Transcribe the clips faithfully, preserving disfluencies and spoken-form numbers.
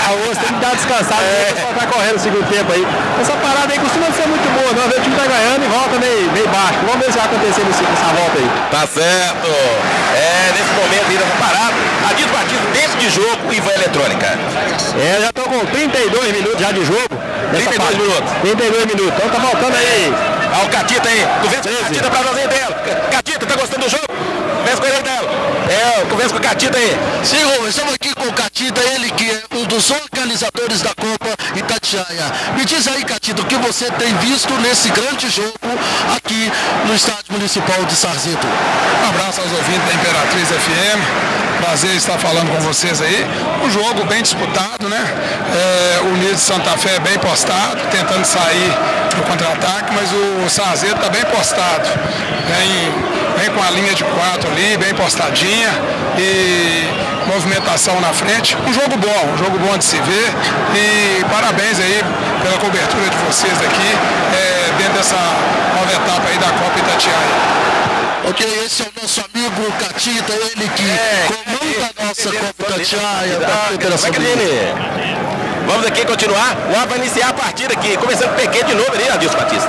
Ah, o osso tem que dar descansado, é. Só tá correndo o segundo tempo aí. Essa parada aí costuma ser muito boa, não? O time tá ganhando e volta meio, meio baixo. Vamos ver se vai acontecer nessa volta aí. Tá certo. É, nesse momento ainda tá parado. Adilson Batista dentro de jogo e vai eletrônica. É, já tô com trinta e dois minutos já de jogo. trinta e dois minutos. trinta e dois minutos. Então tá voltando aí. Olha o Catita aí. Conversa com o Catita pra nós aí dela. Catita, tá gostando do jogo? Conversa com ele dela. É, conversa com o Catita aí. Sim, Rô, estamos aqui com o Catita, ele que é um dos organizadores da Copa Itatiaia. Me diz aí, Catita, o que você tem visto nesse grande jogo aqui no Estádio Municipal de Sarzeto. Um abraço aos ouvintes da Imperatriz F M. Prazer estar falando com vocês aí. Um jogo bem disputado, né? É, o Unido de Santa Fé é bem postado, tentando sair do contra-ataque, mas o Sarzeto está bem postado. Vem, vem com a linha de quatro ali, bem postadinha e movimentação na frente. Um jogo bom, um jogo bom de se ver. E parabéns aí pela cobertura de vocês aqui é, dentro dessa nova etapa aí da Copa Itatiaia. Ok, esse é o nosso amigo Catita, ele que é, comanda a nossa Copa Itatiaia da Federação. Vamos aqui continuar. O Ar vai iniciar a partida aqui, começando com o Pequeno de novo ali, Adilson Batista.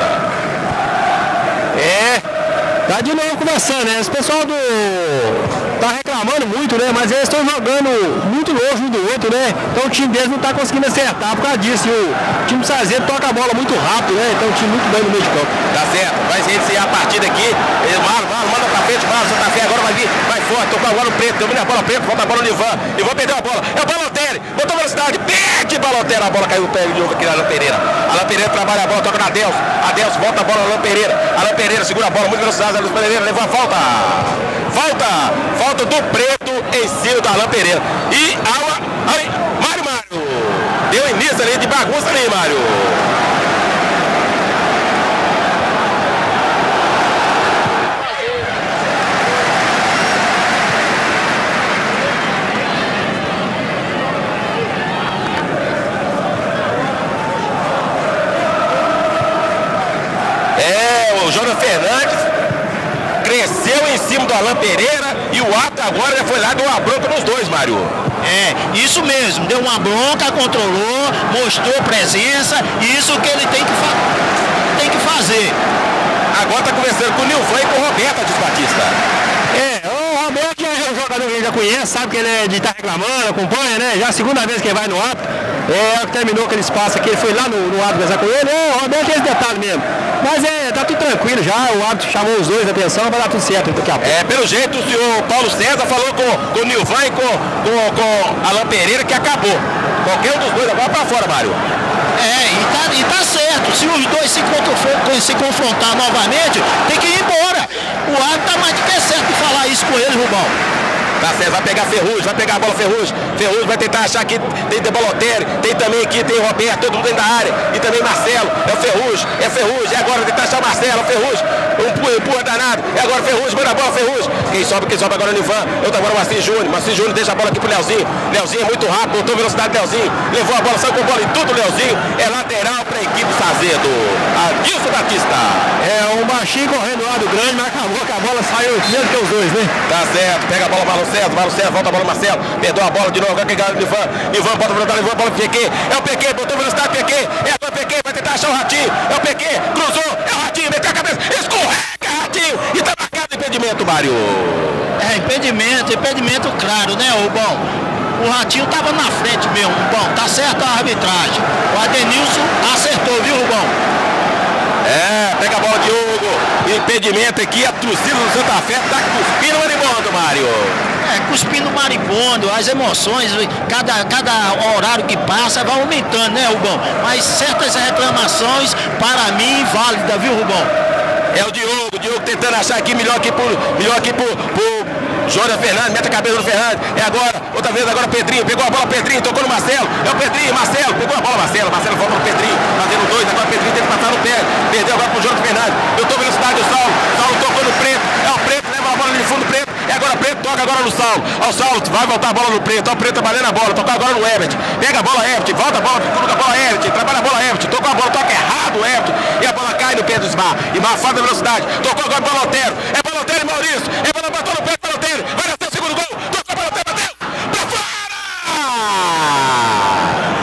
É, tá de novo começando, né? Esse pessoal do... tá reclamando muito, né? Mas eles estão jogando muito longe um do outro, né? Então o time deles não tá conseguindo acertar por causa disso. E o time do Sarzeto toca a bola muito rápido, né? Então o time muito bem no meio de campo. Tá certo, vai se iniciar a partida aqui. O Marlon, Marlon, manda pra frente, Marlon, Santa Fé agora vai vir, vai forte, tocou agora o preto, domina a bola preto, volta a bola no Ivan. Ivan perdeu a bola, é o Balotelli, botou velocidade, perde Balotelli, a bola caiu no pé de novo aqui na Alain Pereira. Alain Pereira trabalha a bola, toca na Adelson, Adelson volta a bola, Alain Pereira, Alain Pereira segura a bola, muito velocidade, Alain Pereira levou a falta. Falta, falta do preto em cima do Alain Pereira. E a, aí, Mário Mário, deu início ali de bagunça ali, Mário. O Jonas Fernandes cresceu em cima do Alain Pereira e o ato agora já foi lá, deu uma bronca nos dois, Mário. É, isso mesmo, deu uma bronca, controlou, mostrou presença, e isso que ele tem que, fa tem que fazer. Agora tá conversando com o Nilvan e com o Roberto Adilson Batista. É, o Roberto já é um jogador que a gente já conhece, sabe que ele é de estar reclamando, acompanha, né? Já é a segunda vez que ele vai no ato. É, terminou aquele espaço aqui, ele foi lá no, no ato conversar com ele. É, o Roberto tem esse detalhe mesmo. Mas é, tá tudo tranquilo já, o árbitro chamou os dois da atenção, vai dar tudo certo daqui a pouco. É, pelo jeito o senhor Paulo César falou com, com o Nilvan e com, com, com Alain Pereira que acabou. Qualquer um dos dois agora pra fora, Mário. É, e tá, e tá certo, se os dois se, se confrontar novamente, tem que ir embora. O árbitro tá mais do que certo de falar isso com eles, Rubão. Tá certo, vai pegar Ferrugem, vai pegar a bola Ferrugem. Ferrugem vai tentar achar que tem de Balotelli, tem também aqui, tem Roberto, todo mundo dentro da área. E também Marcelo, é o Ferrugem, é Ferrugem. E agora vai tentar achar Marcelo, Ferrugem. Um empurra, empurra danado. E agora Ferrugem, manda a bola, Ferrugem. Quem sobe, quem sobe agora é o Nivan. Outro agora o Marcinho Júnior. Marcinho Júnior deixa a bola aqui pro Leozinho. Leozinho é muito rápido, botou velocidade do Leozinho. Levou a bola, saiu com a bola e tudo, Leozinho. É lateral pra equipe do Sarzeto. Adilson Batista. É, um baixinho correndo lá do grande, mas acabou que a bola saiu mesmo que os dois, né? Tá certo, pega a bola, Marlon César, Marlon César, volta a bola, Marcelo, perdeu a bola de novo, agora que ganha o Ivan, Ivan bota pra levou a bola pro P Q, é o P Q, botou velocidade, P Q, é agora o P Q, vai tentar achar o Ratinho, é o P Q, cruzou, é o Ratinho, meteu a cabeça, escorrega, Ratinho, e tá marcado impedimento, Mário. É, impedimento, impedimento claro, né, Rubão? O Ratinho tava na frente mesmo, Rubão, tá certo a arbitragem, o Adenilson acertou, viu, Rubão? É, pega a bola de Hugo, impedimento aqui, a torcida do Santa Fé tá cuspindo maribondo, Mário. É, cuspindo maribondo, as emoções, cada, cada horário que passa vai aumentando, né, Rubão? Mas certas reclamações, para mim, válida, viu, Rubão? É o Diogo, o Diogo tentando achar aqui melhor aqui por, melhor aqui por, por Jonas Fernandes, mete a cabeça do Fernandes, é agora, outra vez agora o Pedrinho, pegou a bola, Pedrinho, tocou no Marcelo, é o Pedrinho, Marcelo, pegou a bola, Marcelo, Marcelo volta no Pedrinho, fazendo dois, agora o Pedrinho tem que passar no pé, perdeu agora pro Jonas Fernandes, eu tô velocidade do Saulo, Saulo tocou no Preto, é o Preto, leva a bola ali no fundo, Preto, é agora o Preto, toca agora no Saulo, ó o Saulo, vai voltar a bola no Preto, ó o Preto trabalhando a bola, tocou agora no Everett, pega a bola, Everett, volta a bola, coloca a bola, Everett, trabalha a bola, Everett, tocou a bola, toca errado, Everett, e a bola cai no pé do Ismar, e Ismar falta velocidade, tocou agora o Balotelli, é Balotelli e Maurício, é Balotelli, botou no pé do Balotelli, vai nascer o segundo gol, tocou o Balotelli, bateu, pra fora!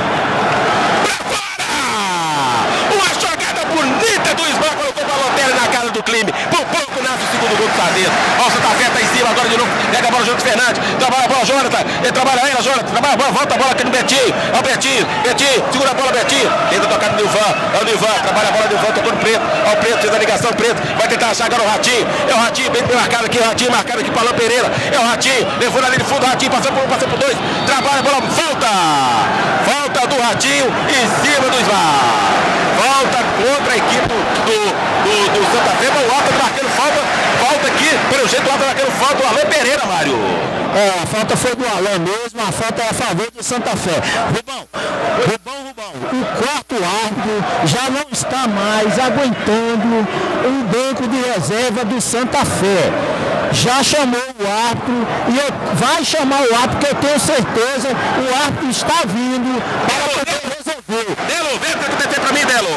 Fernandes, trabalha a bola, Jonathan, ele trabalha aí, Jonathan, trabalha a bola, volta a bola aqui no Betinho, é o Betinho, Betinho, segura a bola, Betinho, tenta tocar no Nilvan, é o Nilvan, trabalha a bola, Nilvan, tocou no Preto, é o Preto, fez a ligação, o Preto, vai tentar achar agora o Ratinho, é o Ratinho, bem, bem marcado aqui, o Ratinho, marcado aqui para Alain Pereira, é o Ratinho, levou na linha de fundo, o Ratinho, passou por um, passou por dois, trabalha a bola, falta, falta do Ratinho em cima do Ismar, falta contra a equipe do, do, do, do Santa Fé, mas o Alto marcando falta, falta aqui, pelo jeito o Alto marcando falta, o Alain Pereira, Mário. É, a falta foi do Alain mesmo, a falta é a favor do Santa Fé. Rubão, Rubão, Rubão, o quarto árbitro já não está mais aguentando um banco de reserva do Santa Fé. Já chamou o árbitro e eu, vai chamar o árbitro, porque eu tenho certeza o árbitro está vindo para poder resolver. Delo, vem para acontecer para mim, Delo.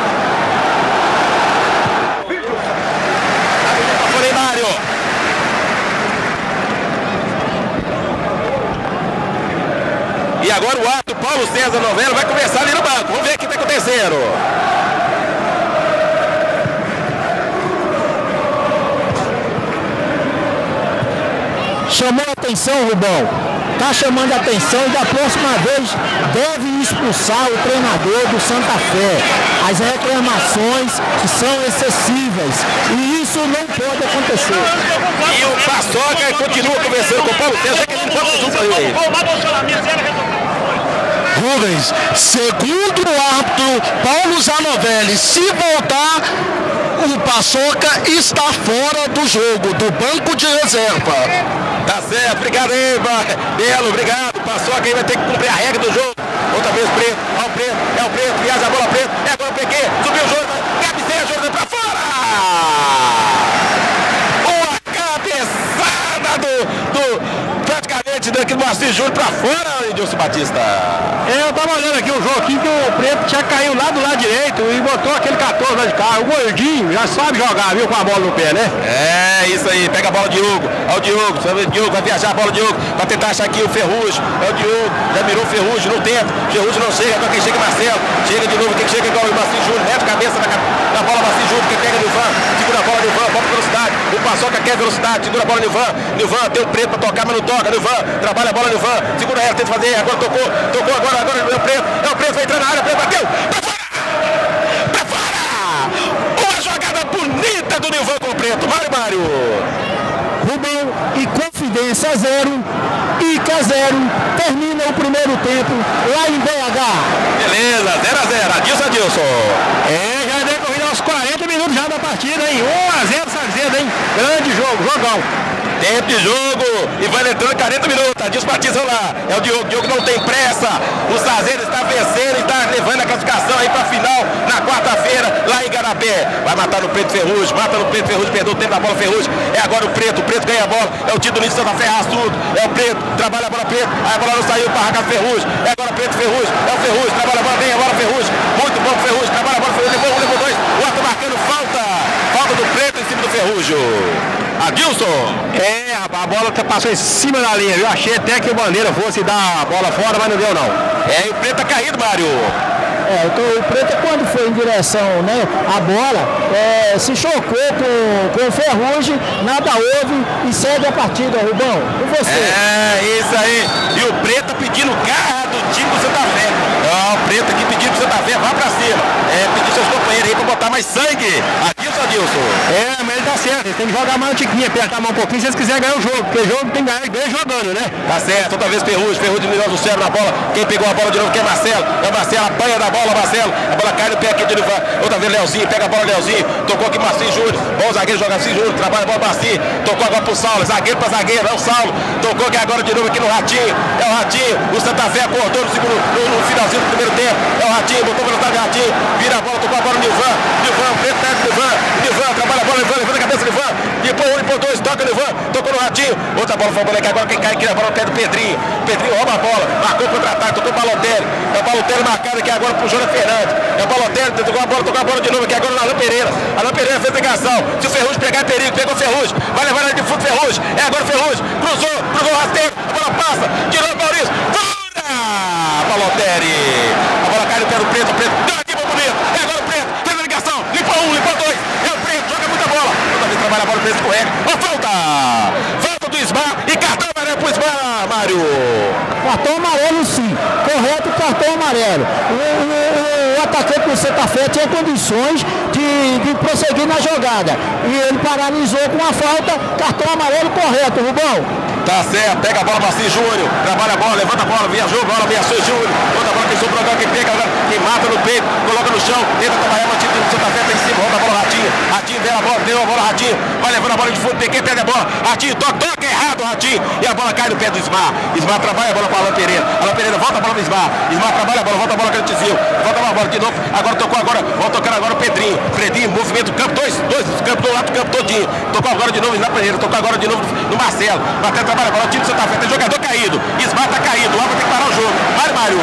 Falei, Mário. E agora o árbitro Paulo César Novello vai começar ali no banco. Vamos ver o que está acontecendo. Chamou a atenção, Rubão. Está chamando a atenção e da próxima vez deve expulsar o treinador do Santa Fé. As reclamações são excessivas e isso não pode acontecer. E o Paçoca continua conversando com o Paulo César, que ele não pode junto aí. Rubens, segundo o árbitro Paulo Zanovelli, se voltar, o Paçoca está fora do jogo, do banco de reserva. Tá certo, obrigado aí, Belo, obrigado. Paçoca aí vai ter que cumprir a regra do jogo. Outra vez Preto, ó o Preto, é o Preto, viaja a bola Preto, é agora o Pequê, subiu o jogo, cabeceia, jogo pra fora! Uma cabeçada do, do praticamente daqui do Marcinho Júnior pra fora, Edilson Batista. É, eu tava olhando aqui o jogo aqui que o Preto tinha caído lá do lado direito e botou aquele quatorze lá de cá. O gordinho já sabe jogar, viu, com a bola no pé, né? É, isso aí, pega a bola Diogo, é o Diogo, o Diogo vai viajar a bola Diogo, vai tentar achar aqui o Ferrugem, é o Diogo, já mirou o Ferrugem, não tenta, Ferrugem não chega, agora quem chega é Marcelo, chega de novo, quem chega igual o Marcinho Júnior, mete a cabeça na, na bola Marcinho Júnior, quem pega Nilvan, segura a bola Nilvan, bota velocidade, o Paçoca quer velocidade, segura a bola Nilvan, Nilvan tem o Preto pra tocar, mas não toca, Nilvan, trabalha a bola Nilvan, segura ela, tenta fazer, agora tocou, tocou agora, agora é o Preto, é o Preto, vai entrar na área, Preto bateu, pra fora, pra fora, uma jogada bonita do Nilvan com o Preto, Mário, Mário. Rubão e Confidência zero, Ica zero, termina o primeiro tempo lá em B H. Beleza, zero a zero, Adilson, Adilson. É, já decorrido aos quarenta minutos já da partida, hein? um a zero, Sarzedo, hein? Grande jogo, jogão. Tempo de jogo e vai entrando quarenta minutos. Adilson Batista lá. É o Diogo. Diogo não tem pressa. O Sarzedo está vencendo e está levando a classificação aí para a final na quarta-feira lá em Igarapé. Vai matar no Preto Ferrugem. Mata no Preto Ferrugem. Perdeu o tempo da bola Ferrugem. É agora o Preto. O Preto ganha a bola. É o título de Santa Fé Raçudo. É o Preto. Trabalha a bola Preto. Aí a bola não saiu para arrancar Ferrugem. É agora o Preto Ferrugem. É o Ferrugem. Trabalha a bola bem. A bola Ferrugem. Muito bom Ferrugem. Trabalha a bola Ferrugem. Levou um, levou dois. O outro marcando falta. Falta do Preto em cima do Ferrugem. Adilson. É, a bola passou em cima da linha, viu? Achei até que o Bandeira fosse dar a bola fora, mas não deu não. É, e o Preto tá caído, Mário. É, então, o Preto, quando foi em direção, né, a bola, é, se chocou com, com o Ferrugem, nada houve e segue a partida, Rubão. Com você. É, isso aí. E o Preto tá pedindo garra do time do Santa Fé. Ó, o Preto aqui pedindo pro Santa Fé, vá pra cima. É, pedir seus companheiros aí pra botar mais sangue. Adilson, Adilson. É, mas ele tá certo, ele tem que jogar mais um tiquinho, apertar mais um pouquinho se eles quiserem ganhar o jogo, porque o jogo tem que ganhar, ganha jogando, né? Tá certo, outra vez Ferrugem, Ferrugem melhor do céu na bola. Quem pegou a bola de novo que é Marcelo. É o Marcelo, apanha da bola, Marcelo. A bola cai no pé aqui de Nilvan. Outra vez Leozinho, pega a bola Leozinho. Tocou aqui Marcinho Júnior. Bom zagueiro, joga Marcinho Júnior. Trabalha a bola Marcinho. Tocou agora pro Saulo. Zagueiro pra zagueiro, é o Saulo. Tocou aqui agora de novo aqui no Ratinho. É o Ratinho. O Santa Fé acordou no, segundo, no, no finalzinho do primeiro tempo. É o Ratinho, botou velocidade de Ratinho. Vira a bola, tocou a bola no Nilvan. Nilvan, preto perto do Nilvan. Nilvan, trabalha a bola, Nilvan, levanta a cabeça do Nilvan. Depois um, depois dois, toca o Nilvan. Tocou no Ratinho. Outra bola foi o moleque agora. Quem cai aqui na bola é o pé do Pedrinho. Pedrinho rouba a bola. Marcou contra-ataque, tocou o Balotelli. É o Balotelli marcado aqui agora pro Jonathan Fernandes. É o Balotelli, tocou a bola, tocou a bola de novo aqui agora no Alain Pereira. Alain Pereira fez a ligação. Se o Ferrugem pegar é perigo, pegou o Ferrugem. Vai levar ele de fundo Ferrugem. É agora o Ferrugem. Cruzou, cruzou o rasteiro. A bola passa. Tirou o Maurício. Fora! Balotelli. A bola cai no pé do Preto. O Preto deu aqui pro bonito. É agora o Preto. Fez a ligação. Limpou um, limpou dois. É o Preto. Joga muita bola. Outra vez trabalha a bola, o Preto escorrega. Ó, falta! Falta do Ismar e cartão Mário. Cartão amarelo sim, correto, cartão amarelo. O, o, o atacante do Santa Fé tinha condições de, de prosseguir na jogada. E ele paralisou com uma falta, cartão amarelo correto, Rubão. Tá certo, pega a bola para si, Júnior. Trabalha a bola, levanta a bola, viajou, bola, viajou, Júnior. Outra bola que sobrou agora, que pega, que mata no peito, coloca no chão, tenta trabalhar, o time do Santa Fé tá em cima, volta a bola, Ratinho. Ratinho deu a bola, deu a bola, Ratinho. Vai levando a bola de fundo, Pequeno perde a bola. Ratinho toca, toca errado, Ratinho. E a bola cai no pé do Ismar. Ismar trabalha a bola para Alan Pereira. Alan Pereira volta a bola pro Ismar. Ismar trabalha a bola, volta a bola que ele desviou. Volta a bola de novo. Agora tocou agora, volta tocando agora o Pedrinho. Pedrinho, movimento do campo, dois, dois, campo do lado do campo todinho. Tocou agora de novo na Pereira, tocou agora de novo no Marcelo. Marcelo trabalha a bola, o time do Santa Fé. Tem jogador caído, Ismar tá caído, lá vai ter que parar o jogo. Mário, Mário.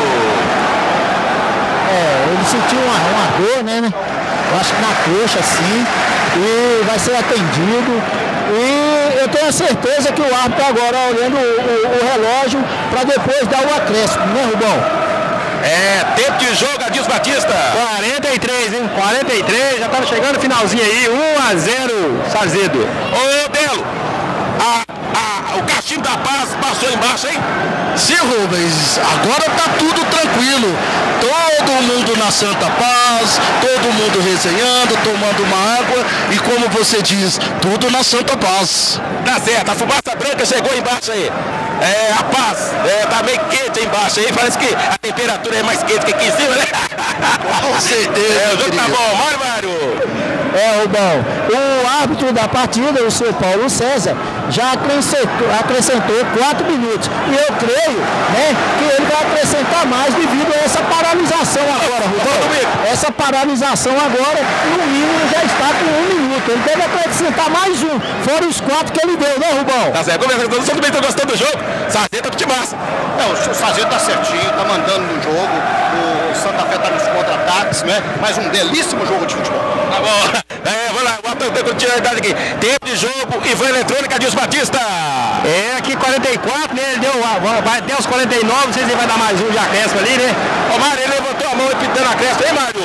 É, ele sentiu uma, uma dor, né? Eu acho que na coxa, assim, e vai ser atendido. E eu tenho a certeza que o árbitro agora olhando o, o, o relógio para depois dar o acréscimo, né, Rubão? É, tempo de jogo, Adilson Batista. quarenta e três, hein? quarenta e três, já tá chegando o finalzinho aí, um a zero, Sarzedo. Ô, Belo, a, a, o cachimbo da paz passou embaixo, hein? Sim, Rubens, agora tá tudo tranquilo. Todo mundo na Santa Paz, todo mundo resenhando, tomando uma água e, como você diz, tudo na Santa Paz. Tá certo, a fumaça branca chegou embaixo aí. É, a paz, é, tá meio quente aí embaixo aí, parece que a temperatura é mais quente que aqui em cima, né? Com certeza. É, o jogo tá bom, Mário, Mário. É, Rubão, o árbitro da partida, o seu Paulo César, já acrescentou, acrescentou quatro minutos. E eu creio, né, que ele vai acrescentar mais devido a essa paralisação agora, Rubão. Essa paralisação agora, no mínimo, já está com um minuto. Ele deve acrescentar mais um, fora os quatro que ele deu, né, Rubão? Tá certo, conversando, todo mundo tá gostando do jogo. Sargento tá pro timaço. É, o Sargento tá certinho, tá mandando no jogo. O Santa Fé tá nos contra-ataques, né? Mais um belíssimo jogo de futebol. Tá bom. É, vamos lá, bota o continuidade aqui. Tempo de jogo, Ivan Eletrônica, Adilson Batista. É, aqui quarenta e quatro, né? Ele deu, vai até os quarenta e nove, não sei se ele vai dar mais um de acréscimo ali, né? Ô, Mário, ele levantou a mão e pintando a cresta, hein, Mário?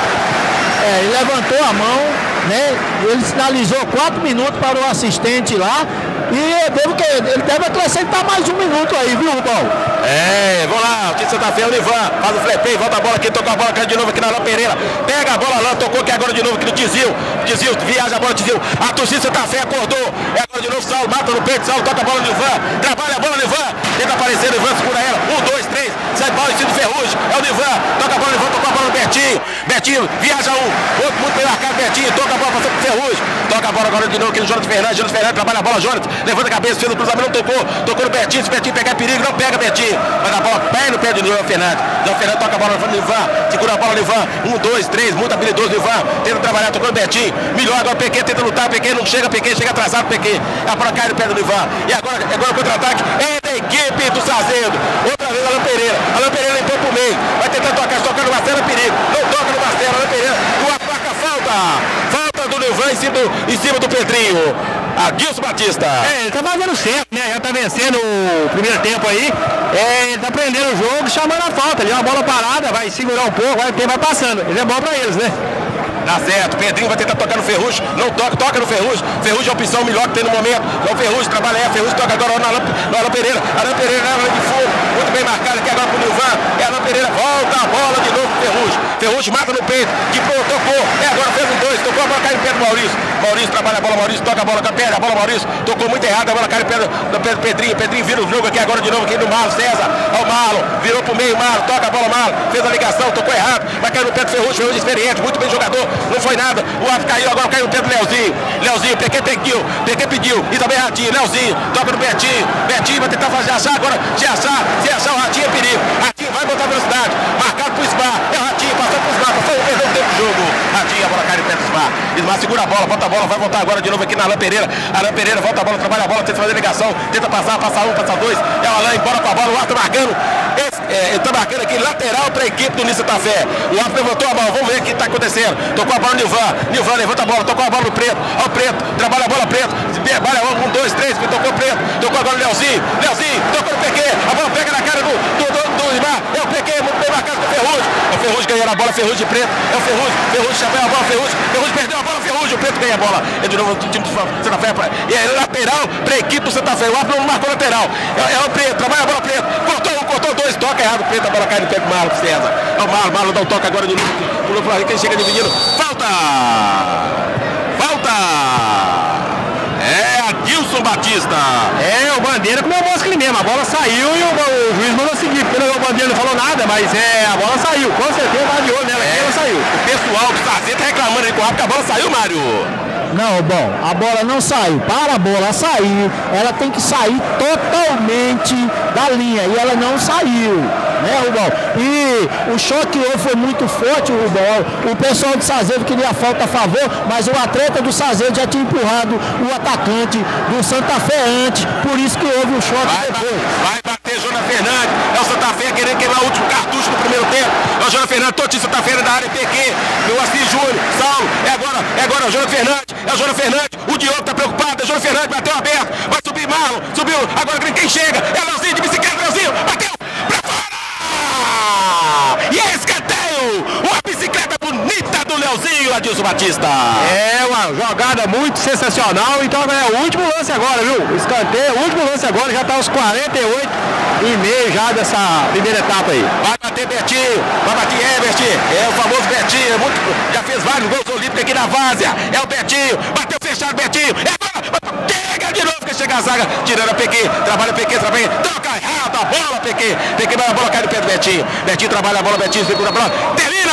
É, ele levantou a mão, né? Ele sinalizou quatro minutos para o assistente lá. E eu devo que, ele deve acrescentar mais um minuto aí, viu, Rubão? É, vamos lá, o time Santa Fé, o Nivan, faz o flepeio, volta a bola aqui, toca a bola aqui de novo aqui na Alan Pereira. Pega a bola lá, tocou aqui agora de novo aqui no desvio. Desvio, viaja a bola, desvio. A torcida Santa Fé acordou. É agora de novo, Saulo, mata no peito, Saulo, toca a bola no Nivan. Trabalha a bola, Nivan. Tenta aparecer, Nivan segura ela. Um, dois, três, sai bola em cima do Ferrugem. É o Nivan, toca a bola, Nivan, tocou a bola no Betinho. Betinho, viaja um, outro muito bem marcado, Betinho, toca a bola, passou pro Ferrugem. Toca a bola agora de novo aqui no Jonathan Fernandes. Jonathan Fernandes trabalha a bola, Jonathan. Levanta a cabeça, fez o cruzamento, não tocou. Tocou no Betinho, se Betinho pegar perigo, não pega Betinho. Mas a bola pé no pé do Jonathan Fernandes. Jonathan Fernandes toca a bola no Nivan. Segura a bola no Nivan. Um, dois, três, muito habilidoso Nivan. Tenta trabalhar, tocou no Betinho. Melhor agora o Pequeno tenta lutar, o Pequeno não chega, o Pequeno chega atrasado, o Pequeno. A bola cai no pé do Nivan. E agora, agora o contra-ataque é da equipe do Sarzedo. Outra vez Alan Pereira. Alan Pereira limpou pro meio. Vai tentar tocar, toca no Marcelo, é perigo. Não toca no Marcelo, Alan Pereira. Uma placa falta. Falta do Nivan em cima do, em cima do Pedrinho. Adilson Batista. É, ele tá fazendo certo, né? Já tá vencendo o primeiro tempo aí. É, ele tá prendendo o jogo, chamando a falta. Ele é uma bola parada, vai segurar um pouco, vai, vai passando. Ele é bom pra eles, né? Tá certo, Pedrinho vai tentar tocar no Ferrugem, não toca, toca no Ferrugem. Ferrugem é a opção melhor que tem no momento. É o Ferrugem, trabalha aí, Ferrugem toca agora no Alan, no Alan Pereira. Alan Pereira na de fogo, muito bem marcado aqui agora pro Nilvan. É Alan Pereira, volta a bola de novo pro Ferrugem. Ferrugem mata no peito, que pô, tocou, é agora fez um dois, tocou a bola, cai no pé do Maurício. Maurício trabalha a bola, Maurício toca a bola, perde a bola, Maurício, tocou muito errado, a bola cai no pé do, do, pé do Pedrinho. Pedrinho vira o jogo aqui agora de novo aqui no Marlon, César. Ó o Marlon, virou pro meio, Marlon, toca a bola, Marlon, fez a ligação, tocou errado, vai cair no pé do Ferrugem, Ferrugem experiente, muito bem jogador, não foi nada. O árbitro caiu, agora caiu no pé do Leozinho. Leozinho, Pequeno pediu, Pequeno pediu. E também Ratinho, Leozinho, toca no Betinho. Betinho vai tentar fazer achar agora. Se achar, se achar o Ratinho é perigo. Ratinho vai botar velocidade. Marcado pro Ismar. É o Ratinho, passou pro Ismar. Passou o perdeu o tempo do jogo. Ratinho, a bola cai no pé do Ismar. Ismar segura a bola, bota a bola, vai voltar agora de novo aqui na Alan Pereira. Alan Pereira volta a bola, trabalha a bola, tenta fazer ligação. Tenta passar, passa um, passa dois. É o Alan, embora com a bola. O árbitro marcando. Esse, é, ele tá marcando aqui lateral pra equipe do Nisso Tafé. O árbitro levantou a bola. Vamos ver o que tá acontecendo. Tocou a bola no Nilvan. Nilvan levanta a bola, tocou a bola no Preto. Ó o Preto, trabalha a bola Preto. Trabalha a bola, um, dois, três, tocou o Preto. Tocou agora o Leozinho. Leozinho, tocou no Pequeno. A bola pega na cara do, do, do, do Ismar. É o Pequeno, muito bem marcado com o Ferrugem. É o Ferrugem ganhando a bola, Ferrugem Preto. É o Ferrugem, Ferrugem chamou a bola, Ferrugem. Ferrugem perdeu a bola, Ferrugem. Rio Preto ganha a bola. É de novo o time do Santa Fé. E é lateral para a equipe do Santa Fé. O árbitro não marcou lateral. É, é o Preto, trabalha a bola Preto. Cortou um, cortou dois, toca errado. Preto, a bola cai no pé do Marlon César. É o Marlon, Marlon dá um toque agora de novo. O Flamengo, quem chega dividindo. Falta! Falta! É Adilson Batista. É, o Bandeira comeu a mosca ali mesmo. A bola saiu e o, o juiz mandou seguir. Porque o Bandeira não falou nada, mas é, a bola saiu. Com certeza tá de olho nela. É, ela saiu. O pessoal do Sargento tá reclamando aí com o árbitro que a bola saiu, Mário. Não, bom, a bola não saiu. Para a bola sair, ela tem que sair totalmente da linha. E ela não saiu, né, Rubão? E o choque hoje foi muito forte, Rubão. O pessoal do Sazedo queria falta a favor, mas o atleta do Sazedo já tinha empurrado o atacante do Santa Fé antes. Por isso que houve o choque vai, depois. Vai bater Jonas Fernandes. É o Santa Fé querendo queimar o último cartucho no primeiro tempo. É o Jonas Fernandes, Totinho Santa Fé da área P Q. O Assis Júnior, Saulo. É agora, é agora o Jonas Fernandes. É o Jonas Fernandes, o Diogo tá preocupado, é o Jonas Fernandes, bateu aberto, vai subir Marlon, subiu, agora quem chega, é o Leozinho de bicicleta, Leozinho, bateu, pra fora! E é escanteio, uma bicicleta bonita do Leozinho, Adilson Batista. É uma jogada muito sensacional, então é o último lance agora, viu? O escanteio, o último lance agora, já tá aos quarenta e oito e meio já dessa primeira etapa aí. Vai bater Betinho, vai bater Ebert, é o famoso Betinho, é muito, já fez vários gols olímpicos aqui na Várzea, é o Betinho, bateu fechado Betinho, é agora, chega de novo que chega a zaga, tirando a P Q, trabalha P Q, trabalha, toca errado a bola P Q, P Q vai a bola, cai no pé do Betinho, Betinho trabalha a bola, Betinho segura a bola, termina!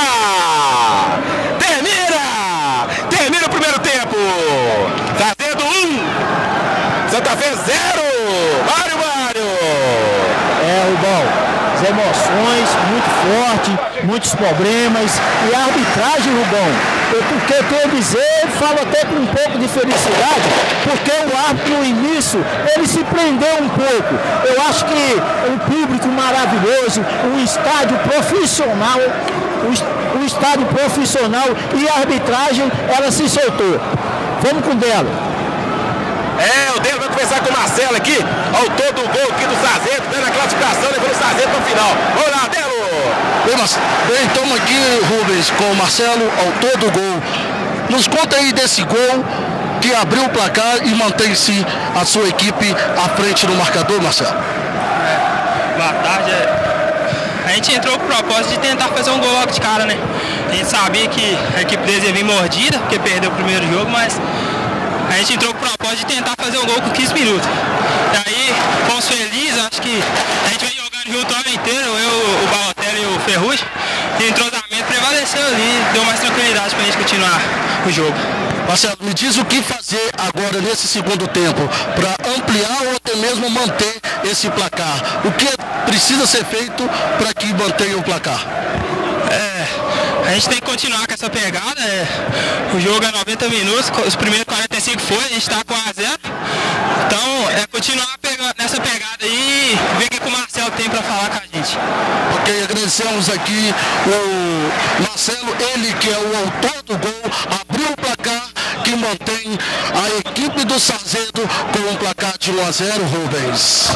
Termina! Termina o primeiro tempo, fazendo um, Santa Fé zero, Mário Mário! É, Rubão. As emoções muito forte, muitos problemas e a arbitragem, Rubão, eu, porque eu tenho a dizer, falo até com um pouco de felicidade, porque o árbitro no início, ele se prendeu um pouco. Eu acho que um público maravilhoso, um estádio profissional, um, um estádio profissional e a arbitragem, ela se soltou. Vamos com o Delo. É, o Delo vai começar com o Marcelo aqui, autor do gol aqui do Sargento, dando a classificação, levando o Sargento para o final. Vamos lá, Delo! Bem, mas, bem, estamos aqui, Rubens, com o Marcelo, autor do gol. Nos conta aí desse gol que abriu o placar e mantém-se a sua equipe à frente no marcador, Marcelo. É, boa tarde. A gente entrou com o propósito de tentar fazer um gol logo de cara, né? A gente sabia que a equipe deles ia vir mordida, porque perdeu o primeiro jogo, mas a gente entrou com o propósito de tentar fazer um gol com quinze minutos. Daí, fomos felizes, acho que a gente vem jogando junto o ano inteiro, eu, o Balotelli e o Ferrugem, e o entrosamento prevaleceu ali, deu mais tranquilidade pra gente continuar o jogo. Marcelo, me diz o que fazer agora nesse segundo tempo para ampliar ou até mesmo manter esse placar. O que precisa ser feito para que mantenha o placar? É, a gente tem que continuar com essa pegada. É, o jogo é noventa minutos, os primeiros quarenta e cinco foi, a gente está com um a zero. Então é continuar pegando, nessa pegada aí e ver o que o Marcelo tem para falar com a gente. Ok, agradecemos aqui o Marcelo, ele que é o autor do gol, abriu o placar que mantém a equipe do Sarzedo com um placar de um a zero, Rubens.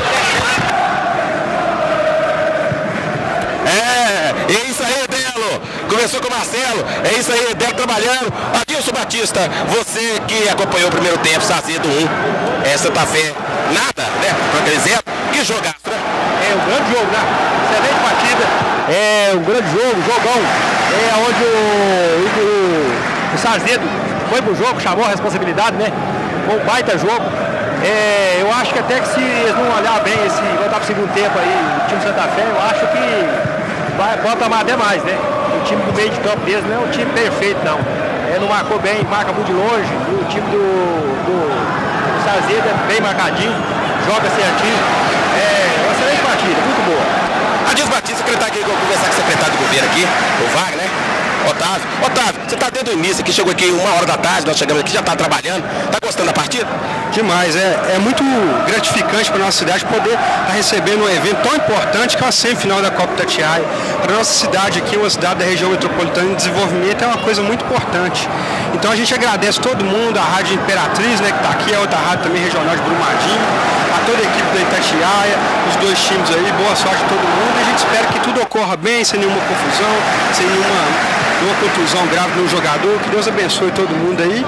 É, é isso aí, Delo. Começou com o Marcelo, é isso aí, Delo trabalhando. Adilson Batista, você que acompanhou o primeiro tempo, Sarzedo um, é, Santa Fé, nada, né? Por exemplo, que jogaço, né? É um grande jogo, né? Excelente partida. É um grande jogo, jogão. É onde o, o, o Sarzedo foi pro jogo, chamou a responsabilidade, né? Foi um baita jogo. É, eu acho que até que se eles não olhar bem esse, voltar pro segundo tempo aí, o time do Santa Fé, eu acho que vai, pode amar até mais, né? O time do meio de campo deles não é um time perfeito, não. É, não marcou bem, marca muito de longe. E o time do, do, do Sarzedo é bem marcadinho, joga certinho. É uma excelente partida, muito boa. Adilson Batista, secretário, que eu vou conversar com o secretário do governo aqui, o Wagner, né? Otávio. Otávio, você está desde o início aqui, chegou aqui uma hora da tarde, nós chegamos aqui, já está trabalhando. Está gostando da partida? Demais, é, é muito gratificante para a nossa cidade poder estar recebendo um evento tão importante que é a semifinal da Copa Itatiaia. Para a nossa cidade aqui, uma cidade da região metropolitana em desenvolvimento, é uma coisa muito importante. Então a gente agradece todo mundo, a Rádio Imperatriz, né, que está aqui, a outra rádio também regional de Brumadinho, a toda a equipe da Itatiaia, os dois times aí, boa sorte a todo mundo. E a gente espera que tudo ocorra bem, sem nenhuma confusão, sem nenhuma, nenhuma contusão grave no jogador. Que Deus abençoe todo mundo aí.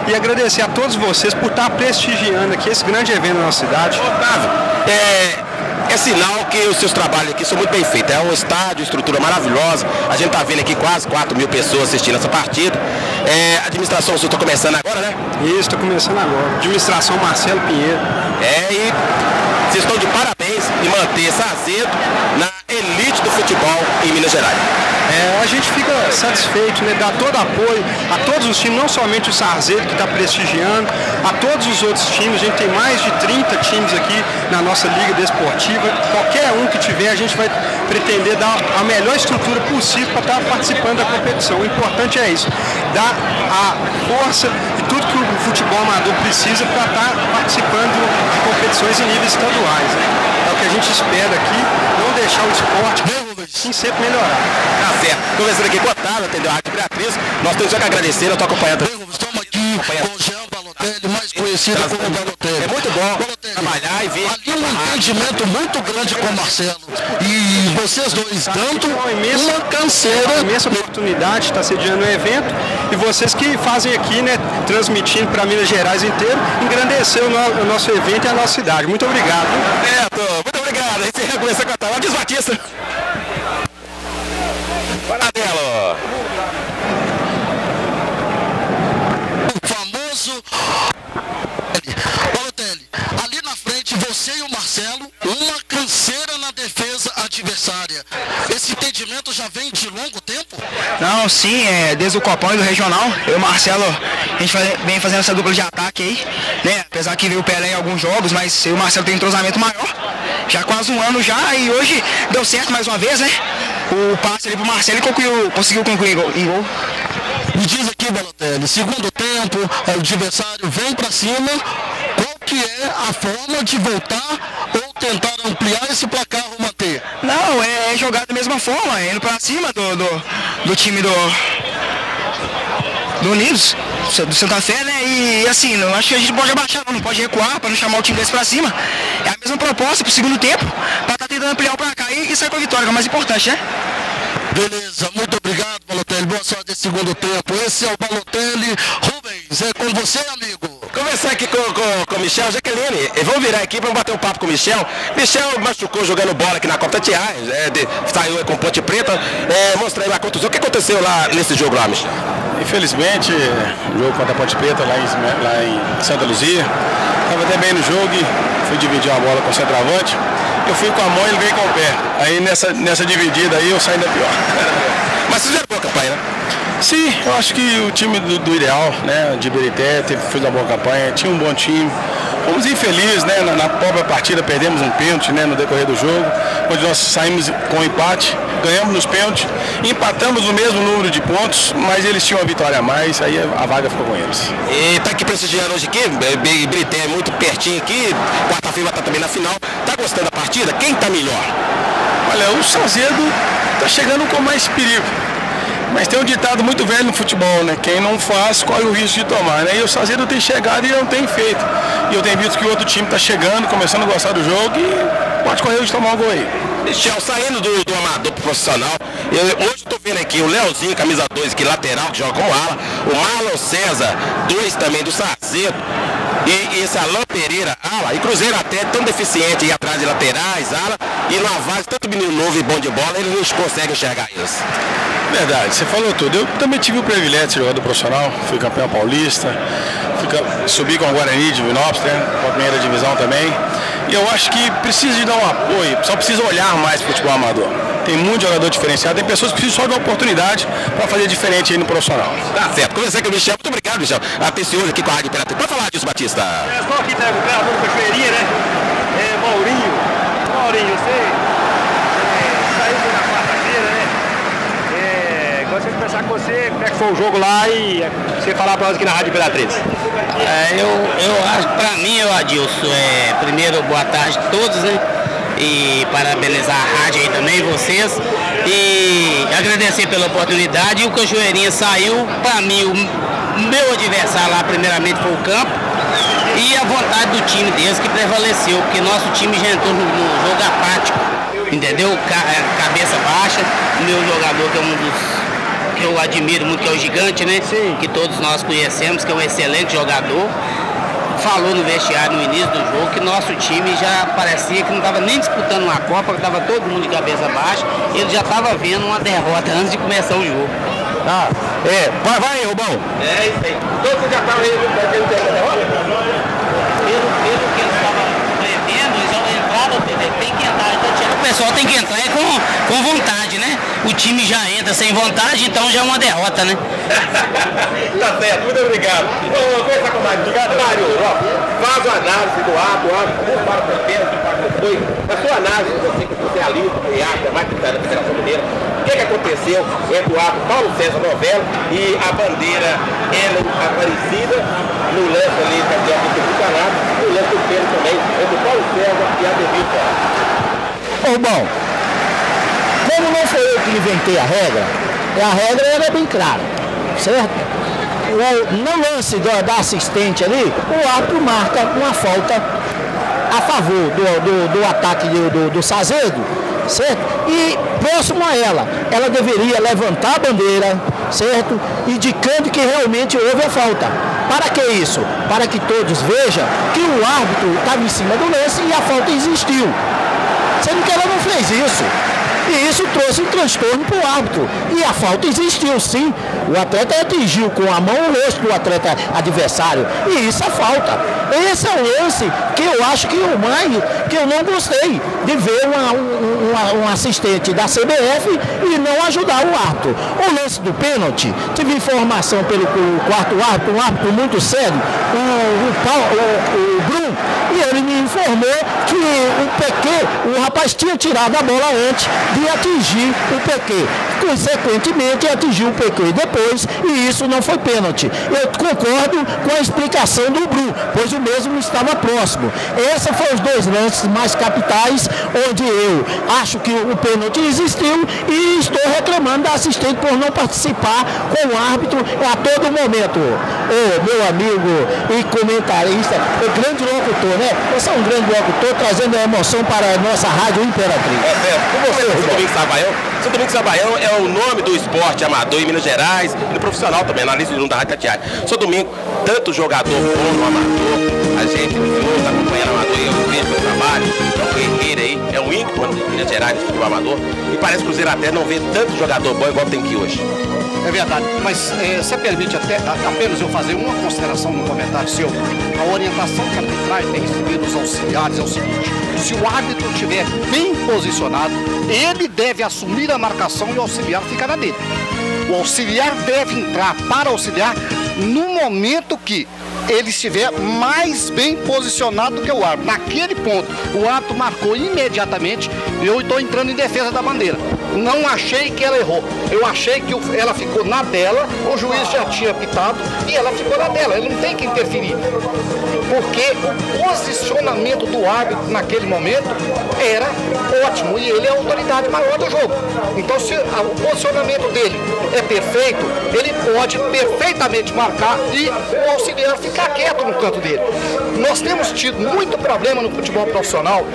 e agradecer a todos vocês por estar prestigiando aqui esse grande evento na nossa cidade. Otávio, é... É sinal que os seus trabalhos aqui são muito bem feitos. É um estádio, estrutura maravilhosa. A gente está vendo aqui quase quatro mil pessoas assistindo essa partida. É, a administração sua está começando agora, né? Isso, está começando agora. Administração Marcelo Pinheiro. É, e vocês estão de parabéns em manter Sarzedo na elite do futebol em Minas Gerais. É, a gente fica satisfeito, né? Dá todo apoio a todos os times, não somente o Sarzedo que está prestigiando, a todos os outros times. A gente tem mais de trinta times aqui na nossa Liga Desportiva. Qualquer um que tiver, a gente vai pretender dar a melhor estrutura possível para estar participando da competição. O importante é isso, dar a força e tudo que o futebol amador precisa para estar participando de competições em níveis estaduais, né? É o que a gente espera aqui, não deixar o esporte sim sempre melhorar. Tá certo. Conversando aqui com o Otávio, atendeu a Rádio Imperatriz. Nós temos só que agradecer, eu estou acompanhando. Estamos aqui com o Jean Balotelli, mais conhecido como Balotelli. É muito bom Balotelli, trabalhar e ver. Ali um entendimento muito grande com o Marcelo. E vocês dois, tanto uma canseira. Uma imensa oportunidade, está sediando o evento. E vocês que fazem aqui, né, transmitindo para Minas Gerais inteiro, engrandecer o, no, o nosso evento e a nossa cidade. Muito obrigado. Certo, muito obrigado. A gente começa com a Otávio. Diz Batista. Paradelo. O famoso Balotelli, ali na frente você e o Marcelo, uma canseira na defesa adversária. Esse entendimento já vem de longo tempo? Não, sim, é desde o Copão e do Regional. Eu e o Marcelo, a gente faz, vem fazendo essa dupla de ataque aí, né? Apesar que veio o Pelé em alguns jogos, mas eu e o Marcelo tem um entrosamento maior. Já há quase um ano já, e hoje deu certo mais uma vez, né? O passe ali pro Marcelo e concluiu, conseguiu concluir em gol. Em gol. Me diz aqui, Balotelli, segundo tempo, o adversário vem para cima, qual que é a forma de voltar ou tentar ampliar esse placar ou manter? Não, é jogar da mesma forma, é indo para cima do, do, do time do, do Unidos, do Santa Fé, né? E assim, não acho que a gente pode abaixar, não, não pode recuar para não chamar o time desse para cima. É a mesma proposta pro segundo tempo, para estar tá tentando ampliar o placar e, e sair com a vitória, que é o mais importante, né? Beleza, muito obrigado, Balotelli. Boa sorte nesse segundo tempo. Esse é o Balotelli. Rubens, é com você, amigo. Conversar aqui com, com, com o Michel, Jaqueline. Vamos virar aqui, vamos bater um papo com o Michel. Michel machucou jogando bola aqui na Copa Tatiaia, é, de, saiu com Ponte Preta. É, mostra aí a contusão. O que aconteceu lá nesse jogo lá, Michel? Infelizmente, o jogo contra a Ponte Preta lá em, lá em Santa Luzia. Estava até bem no jogo e fui dividir uma bola com o centroavante. Eu fui com a mão e ele veio com o pé. Aí nessa, nessa dividida aí eu saí da pior. Mas vocês fizeram boa campanha, né? Sim, eu acho que o time do, do ideal, né, de Ibirité, teve, fez uma boa campanha, tinha um bom time. Fomos infelizes, né, na, na própria partida perdemos um pênalti, né, no decorrer do jogo, onde nós saímos com um empate, ganhamos nos pênaltis, empatamos o mesmo número de pontos, mas eles tinham uma vitória a mais, aí a vaga ficou com eles. E tá aqui prestigiando hoje aqui, Ibirité é muito pertinho aqui, quarta-feira vai estar também na final. Tá gostando da partida? Quem tá melhor? Olha, o Sarzedo tá chegando com mais perigo. Mas tem um ditado muito velho no futebol, né? Quem não faz, corre o risco de tomar, né? E o Sarzedo tem chegado e não tem feito. E eu tenho visto que o outro time está chegando, começando a gostar do jogo e pode correr o risco de tomar um gol aí. Michel, saindo do, do amador pro profissional, eu, hoje eu tô vendo aqui o Leozinho, camisa dois, aqui lateral, que joga como ala, o Marlon César, dois também do Sarzedo, e, e esse Alain Pereira, ala, e Cruzeiro até tão deficiente aí atrás de laterais, ala, e no Avaz, tanto menino novo e bom de bola, eles não conseguem enxergar isso. Verdade, você falou tudo. Eu também tive o privilégio de ser jogador profissional, fui campeão paulista, fui, subi com o Guarani de Vinópolis, né, com a primeira divisão também. E eu acho que precisa de dar um apoio, só precisa olhar mais para o futebol amador. Tem muito jogador diferenciado, tem pessoas que precisam só de uma oportunidade para fazer diferente aí no profissional. Tá certo, conversei com o Michel, muito obrigado, Michel. Atencioso aqui com a Rádio Imperatriz. Pode falar disso, Batista? É, estou aqui, tá, com o treinador do Cachoeirinha, né? É, Maurinho. Maurinho, você é, saiu na quarta-feira, né? É, gostaria de conversar com você, como é que foi o jogo lá e você falar para nós aqui na Rádio Imperatriz. É, eu, eu acho, para mim, eu, Adilson, é, primeiro, boa tarde a todos, né? E parabenizar a rádio aí também, vocês. E agradecer pela oportunidade. E o Cachoeirinha saiu, para mim, o meu adversário lá, primeiramente, foi o campo. E a vontade do time deles que prevaleceu, porque nosso time já entrou no, no jogo apático, entendeu? Ca, cabeça baixa. O meu jogador, que é um dos que que eu admiro muito, que é o Gigante, né? Sim. Que todos nós conhecemos, que é um excelente jogador. Falou no vestiário no início do jogo que nosso time já parecia que não estava nem disputando uma Copa, que estava todo mundo de cabeça baixa. Ele já estava vendo uma derrota antes de começar o jogo. Ah, é, vai, vai, Rubão. É isso aí. Todos já estavam aí pelo Pelo que eles estavam prevendo, eles vão entrar, tem que entrar. Então, o pessoal tem que entrar é com, com vontade, né? O time já entra sem vontade, então já é uma derrota, né? Tá certo, muito obrigado. Vamos conversar com o Mário. Obrigado, Mário. Faz a análise do ato, o ato, como para o pênalti, para o foi. A sua análise, você que você é ali, que acha, mais que está na Federação Mineira, o que, que aconteceu entre o ato Paulo César Novello e a bandeira Ellen Aparecida, no lance ali, que é o canado, no lance do pênalti também, entre o Paulo César e a Devita. Ô, bom, como não foi eu que inventei a regra, a regra era bem clara, certo? O, no lance do, da assistente ali, o árbitro marca uma falta a favor do, do, do ataque do, do, do Sazedo, certo? E próximo a ela, ela deveria levantar a bandeira, certo? Indicando que realmente houve a falta. Para que isso? Para que todos vejam que o árbitro estava em cima do lance e a falta existiu. Sendo que ela não fez isso. E isso trouxe um transtorno para o árbitro. E a falta existiu, sim. O atleta atingiu com a mão o rosto do atleta adversário. E isso é falta. Esse é o lance que eu acho que o mais, que eu não gostei de ver uma, uma, um assistente da C B F e não ajudar o árbitro. O lance do pênalti, tive informação pelo, pelo quarto árbitro, um árbitro muito sério, o, o, o, o Bruno, e ele me informou que o Pequet, o rapaz tinha tirado a bola antes de atingir o Pequet. Consequentemente, atingiu o Pequet depois, e isso não foi pênalti. Eu concordo com a explicação do Bruno, pois o mesmo estava próximo. Esses foram os dois lances mais capitais, onde eu acho que o pênalti existiu e estou reclamando da assistente por não participar com o árbitro a todo momento. Ô, meu amigo e comentarista, o grande locutor, né? Você é um grande locutor, trazendo a emoção para a nossa Rádio Imperatriz. É certo. Com você, São Domingos Sabaião. São Domingos Sabaião é o nome do esporte amador em Minas Guerais e no profissional também, analista de um da Rádio Tatiaia. São Domingo, tanto jogador bom no amador, a gente está acompanhando o amador e eu vejo o trabalho, é um guerreiro aí, é um ícone de Minas Gerais do futebol amador, e parece que o Cruzeiro até não vê tanto jogador bom igual tem aqui hoje. É verdade, mas é, você permite até, apenas eu fazer uma consideração no comentário seu. A orientação que a arbitragem tem recebido dos auxiliares é o seguinte: se o árbitro estiver bem posicionado, ele deve assumir a marcação e o auxiliar fica na dele. O auxiliar deve entrar para auxiliar no momento que ele estiver mais bem posicionado do que o árbitro. Naquele ponto, o árbitro marcou imediatamente e eu estou entrando em defesa da bandeira. Não achei que ela errou. Eu achei que ela ficou na dela, o juiz já tinha apitado e ela ficou na dela. Ele não tem que interferir. Porque o posicionamento do árbitro naquele momento era ótimo e ele é a autoridade maior do jogo. Então, se o posicionamento dele é perfeito, ele pode perfeitamente marcar e o auxiliar ficar quieto no canto dele. Nós temos tido muito problema no futebol profissional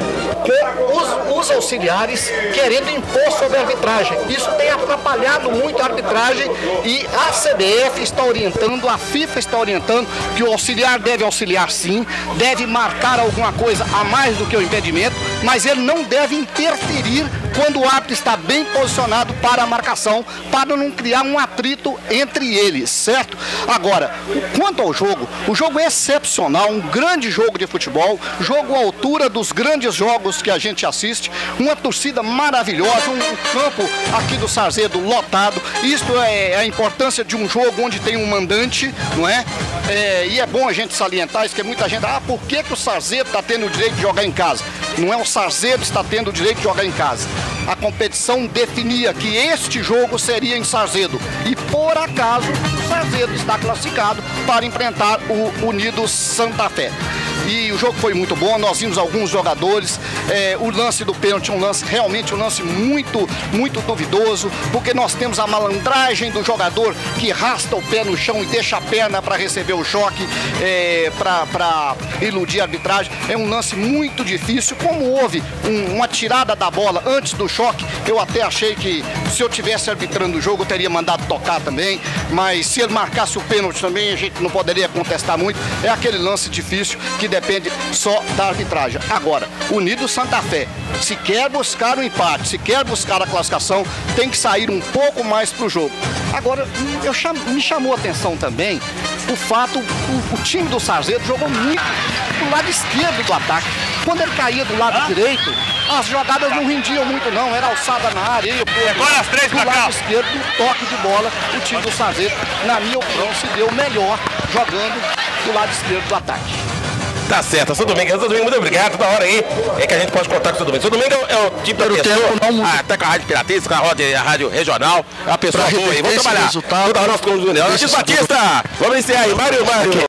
com os, os auxiliares querendo impor sobre a arbitragem. Isso tem atrapalhado muito a arbitragem e a C B F está orientando, a FIFA está orientando que o auxiliar deve auxiliar sim, deve marcar alguma coisa a mais do que o impedimento, mas ele não deve interferir quando o árbitro está bem posicionado para a marcação, para não criar um atrito entre eles, certo? Agora, quanto ao jogo, o jogo é excepcional, um grande jogo de futebol, jogo à altura dos grandes jogos que a gente assiste, uma torcida maravilhosa, um campo aqui do Sarzedo lotado. Isto é a importância de um jogo onde tem um mandante, não é? É, e é bom a gente salientar isso, que muita gente, ah, por que, que o Sarzedo está tendo o direito de jogar em casa? Não é o Sarzedo que está tendo o direito de jogar em casa. A competição definia que este jogo seria em Sarzedo. E por acaso o Sarzedo está classificado para enfrentar o Unido Santa Fé. e o jogo foi muito bom, nós vimos alguns jogadores, é, o lance do pênalti, um lance, realmente um lance muito, muito duvidoso, porque nós temos a malandragem do jogador que rasta o pé no chão e deixa a perna para receber o choque, é, para iludir a arbitragem. É um lance muito difícil, como houve um, uma tirada da bola antes do choque, eu até achei que se eu tivesse arbitrando o jogo eu teria mandado tocar também, mas se ele marcasse o pênalti também a gente não poderia contestar muito. É aquele lance difícil que depende só da arbitragem. Agora, Unido Santa Fé, se quer buscar o empate, se quer buscar a classificação, tem que sair um pouco mais para o jogo. Agora, eu cham, me chamou a atenção também o fato, o, o time do Sarzeto jogou muito do lado esquerdo do ataque. Quando ele caía do lado ah. direito, as jogadas não rendiam muito não, era alçada na área. E agora as três do lado cá. esquerdo, no toque de bola, o time do Sarzeto, na minha opinião, se deu melhor jogando do lado esquerdo do ataque. Tá certo, São Domingo, São Domingo, muito obrigado, toda hora aí é que a gente pode contar com o São Domingo. São Domingo é o tipo da pessoa, até com a Rádio Piratista, com a rádio, a rádio regional, é uma pessoa boa aí, vamos trabalhar. Toda hora nós ficamos unidos. Batista, vamos iniciar aí, Mário, Mário.